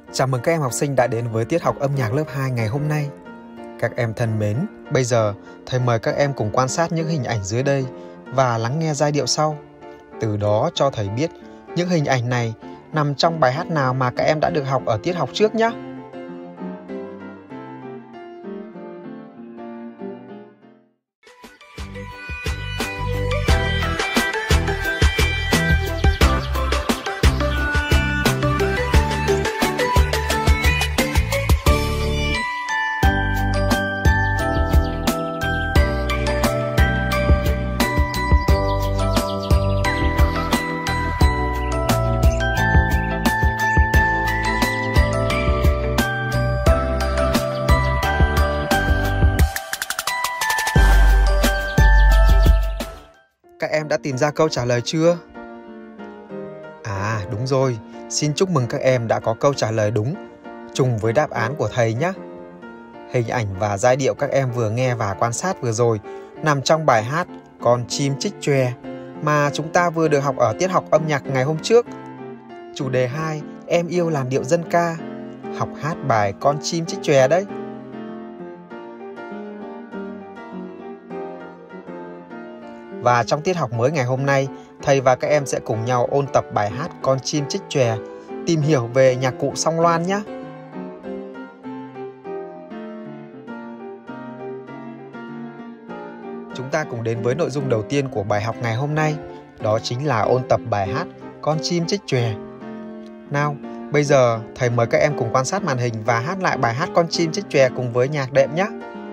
Chào mừng các em học sinh đã đến với tiết học âm nhạc lớp 2 ngày hôm nay. Các em thân mến, bây giờ thầy mời các em cùng quan sát những hình ảnh dưới đây và lắng nghe giai điệu sau. Từ đó cho thầy biết những hình ảnh này nằm trong bài hát nào mà các em đã được học ở tiết học trước nhé. Các em đã tìm ra câu trả lời chưa? À, đúng rồi, xin chúc mừng các em đã có câu trả lời đúng, trùng với đáp án của thầy nhé. Hình ảnh và giai điệu các em vừa nghe và quan sát vừa rồi nằm trong bài hát Con chim chích chòe mà chúng ta vừa được học ở tiết học âm nhạc ngày hôm trước. Chủ đề 2, em yêu làn điệu dân ca, học hát bài Con chim chích chòe đấy. Và trong tiết học mới ngày hôm nay, thầy và các em sẽ cùng nhau ôn tập bài hát Con chim chích chòe, tìm hiểu về nhạc cụ song loan nhé. Chúng ta cùng đến với nội dung đầu tiên của bài học ngày hôm nay, đó chính là ôn tập bài hát Con chim chích chòe. Nào, bây giờ thầy mời các em cùng quan sát màn hình và hát lại bài hát Con chim chích chòe cùng với nhạc đệm nhé.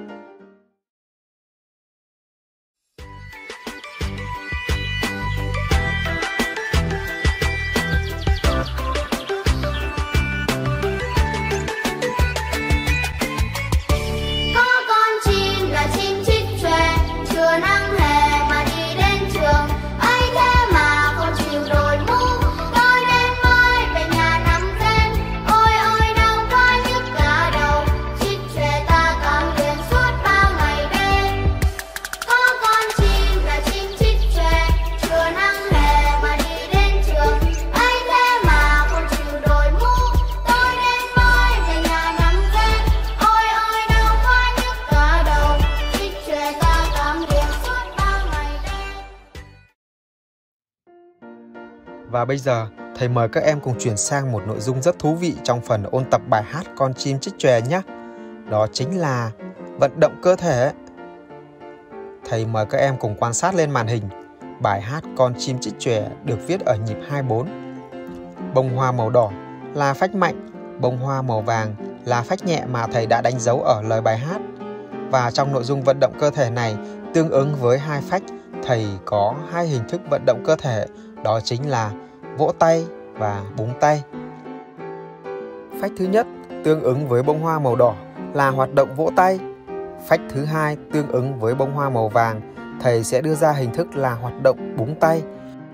Và bây giờ, thầy mời các em cùng chuyển sang một nội dung rất thú vị trong phần ôn tập bài hát Con chim chích chòe nhé. Đó chính là vận động cơ thể. Thầy mời các em cùng quan sát lên màn hình. Bài hát Con chim chích chòe được viết ở nhịp 24. Bông hoa màu đỏ là phách mạnh, bông hoa màu vàng là phách nhẹ mà thầy đã đánh dấu ở lời bài hát. Và trong nội dung vận động cơ thể này, tương ứng với hai phách, thầy có hai hình thức vận động cơ thể, đó chính là vỗ tay và búng tay. Phách thứ nhất tương ứng với bông hoa màu đỏ là hoạt động vỗ tay. Phách thứ hai tương ứng với bông hoa màu vàng, thầy sẽ đưa ra hình thức là hoạt động búng tay.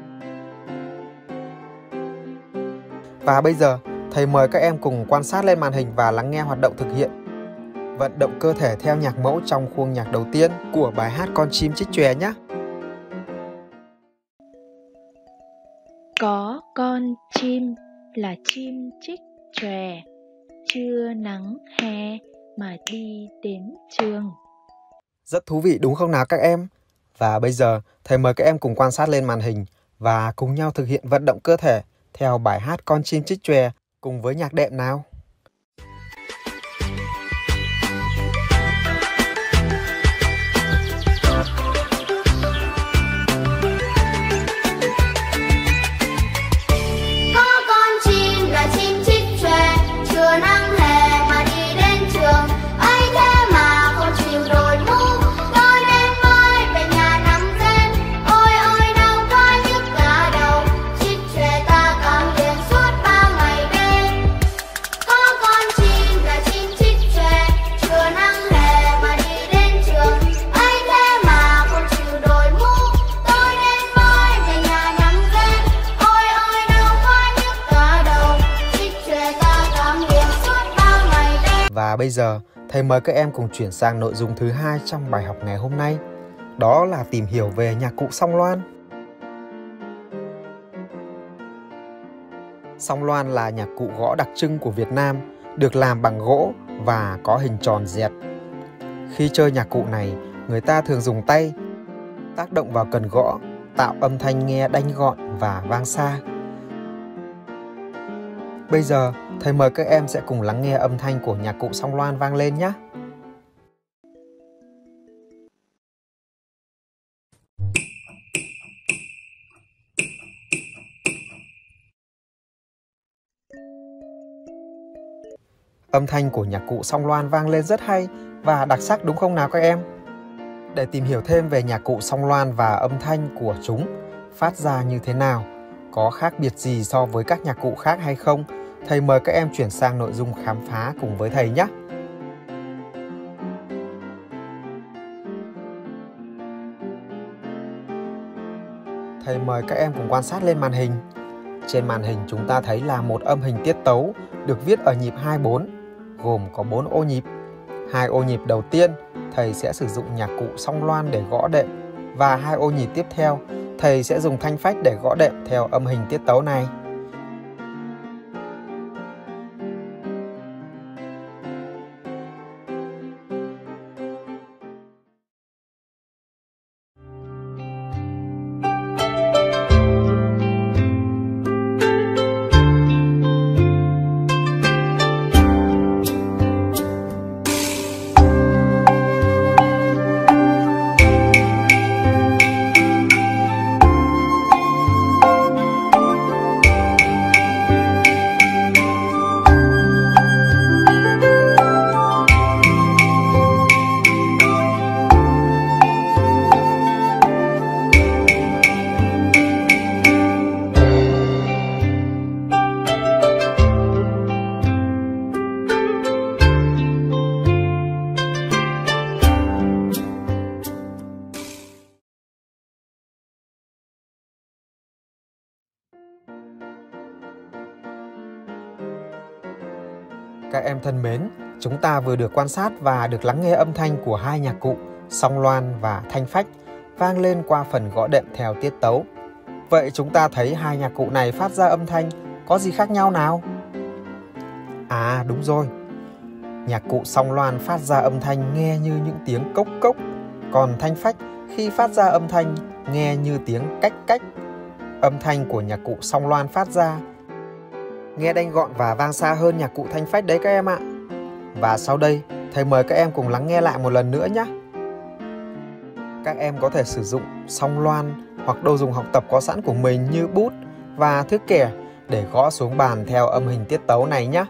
Và bây giờ, thầy mời các em cùng quan sát lên màn hình và lắng nghe hoạt động thực hiện vận động cơ thể theo nhạc mẫu trong khuôn nhạc đầu tiên của bài hát Con chim chích chòe nhé. Có con chim là chim chích chòe, trưa nắng hè mà đi đến trường. Rất thú vị đúng không nào các em? Và bây giờ thầy mời các em cùng quan sát lên màn hình và cùng nhau thực hiện vận động cơ thể theo bài hát Con chim chích chòe cùng với nhạc đệm nào. Và bây giờ, thầy mời các em cùng chuyển sang nội dung thứ 2 trong bài học ngày hôm nay. Đó là tìm hiểu về nhạc cụ song loan. Song loan là nhạc cụ gõ đặc trưng của Việt Nam, được làm bằng gỗ và có hình tròn dẹt. Khi chơi nhạc cụ này, người ta thường dùng tay tác động vào cần gõ, tạo âm thanh nghe đanh gọn và vang xa. Bây giờ, thầy mời các em sẽ cùng lắng nghe âm thanh của nhạc cụ song loan vang lên nhé. Âm thanh của nhạc cụ song loan vang lên rất hay và đặc sắc đúng không nào các em? Để tìm hiểu thêm về nhạc cụ song loan và âm thanh của chúng phát ra như thế nào, có khác biệt gì so với các nhạc cụ khác hay không, thầy mời các em chuyển sang nội dung khám phá cùng với thầy nhé. Thầy mời các em cùng quan sát lên màn hình. Trên màn hình chúng ta thấy là một âm hình tiết tấu được viết ở nhịp 2/4, gồm có 4 ô nhịp. 2 ô nhịp đầu tiên, thầy sẽ sử dụng nhạc cụ song loan để gõ đệm, và 2 ô nhịp tiếp theo, thầy sẽ dùng thanh phách để gõ đệm theo âm hình tiết tấu này. Các em thân mến, chúng ta vừa được quan sát và được lắng nghe âm thanh của hai nhạc cụ song loan và thanh phách vang lên qua phần gõ đệm theo tiết tấu. Vậy chúng ta thấy hai nhạc cụ này phát ra âm thanh có gì khác nhau nào? À đúng rồi, nhạc cụ song loan phát ra âm thanh nghe như những tiếng cốc cốc, còn thanh phách khi phát ra âm thanh nghe như tiếng cách cách. Âm thanh của nhạc cụ song loan phát ra nghe đanh gọn và vang xa hơn nhạc cụ thanh phách đấy các em ạ. Và sau đây, thầy mời các em cùng lắng nghe lại một lần nữa nhé. Các em có thể sử dụng song loan hoặc đồ dùng học tập có sẵn của mình như bút và thước kẻ để gõ xuống bàn theo âm hình tiết tấu này nhé.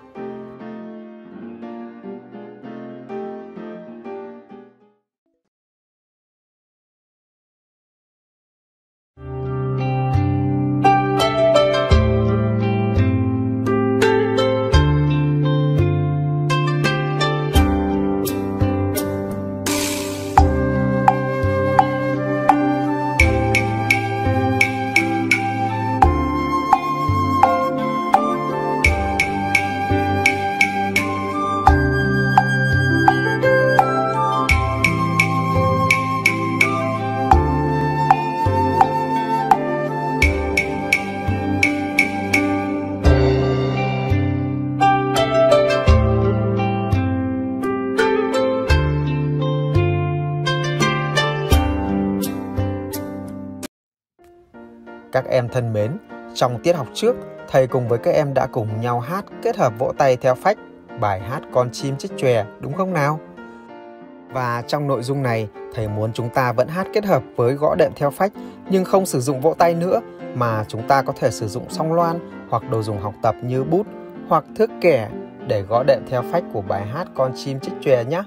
Các em thân mến, trong tiết học trước, thầy cùng với các em đã cùng nhau hát kết hợp vỗ tay theo phách bài hát Con chim chích chòe, đúng không nào? Và trong nội dung này, thầy muốn chúng ta vẫn hát kết hợp với gõ đệm theo phách nhưng không sử dụng vỗ tay nữa, mà chúng ta có thể sử dụng song loan hoặc đồ dùng học tập như bút hoặc thước kẻ để gõ đệm theo phách của bài hát Con chim chích chòe nhé.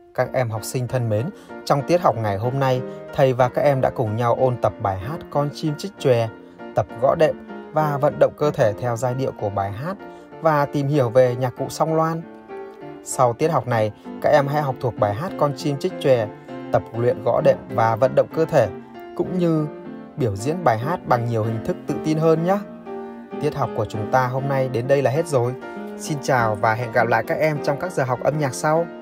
Các em học sinh thân mến, trong tiết học ngày hôm nay, thầy và các em đã cùng nhau ôn tập bài hát Con chim chích chòe, tập gõ đệm và vận động cơ thể theo giai điệu của bài hát và tìm hiểu về nhạc cụ song loan. Sau tiết học này, các em hãy học thuộc bài hát Con chim chích chòe, tập luyện gõ đệm và vận động cơ thể, cũng như biểu diễn bài hát bằng nhiều hình thức tự tin hơn nhé. Tiết học của chúng ta hôm nay đến đây là hết rồi. Xin chào và hẹn gặp lại các em trong các giờ học âm nhạc sau.